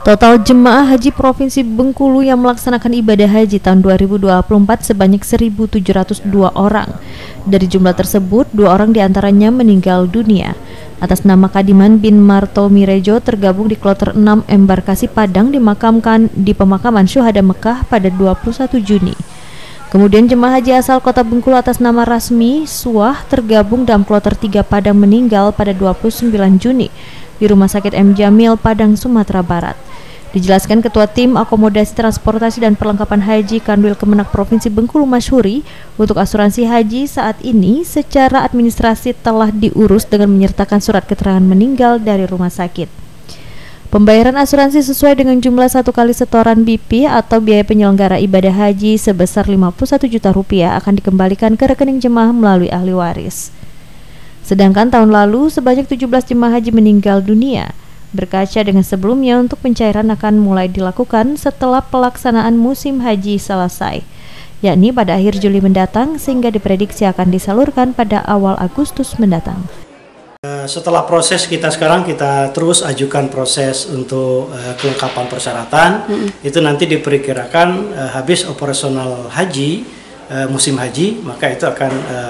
Total jemaah haji Provinsi Bengkulu yang melaksanakan ibadah haji tahun 2024 sebanyak 1.702 orang. Dari jumlah tersebut, 2 orang diantaranya meninggal dunia. Atas nama Kadiman bin Marto Mirejo tergabung di Kloter 6 Embarkasi Padang dimakamkan di pemakaman Syuhada Mekah pada 21 Juni. Kemudian jemaah haji asal Kota Bengkulu atas nama Rasmi Suah tergabung dalam Kloter 3 Padang meninggal pada 29 Juni di Rumah Sakit M. Jamil, Padang, Sumatera Barat. Dijelaskan Ketua Tim Akomodasi Transportasi dan Perlengkapan Haji Kanwil Kemenak Provinsi Bengkulu Masyhuri, untuk asuransi haji saat ini secara administrasi telah diurus dengan menyertakan surat keterangan meninggal dari rumah sakit. Pembayaran asuransi sesuai dengan jumlah 1 kali setoran BP atau biaya penyelenggara ibadah haji sebesar Rp51 juta akan dikembalikan ke rekening jemaah melalui ahli waris. Sedangkan tahun lalu sebanyak 17 jemaah haji meninggal dunia. Berkaca dengan sebelumnya, untuk pencairan akan mulai dilakukan setelah pelaksanaan musim haji selesai, yakni pada akhir Juli mendatang, sehingga diprediksi akan disalurkan pada awal Agustus mendatang. Setelah proses kita terus ajukan proses untuk kelengkapan persyaratan. Itu nanti diperkirakan habis operasional haji, musim haji, maka itu akan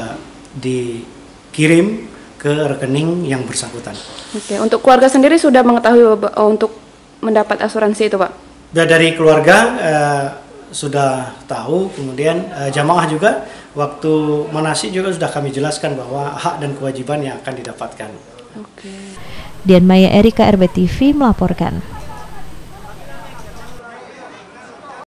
dikirim ke rekening yang bersangkutan. Oke, untuk keluarga sendiri sudah mengetahui untuk mendapat asuransi itu, Pak? Dari keluarga sudah tahu, kemudian jamaah juga waktu manasik juga sudah kami jelaskan bahwa hak dan kewajiban yang akan didapatkan. Dian Maya Erika, RBTV melaporkan.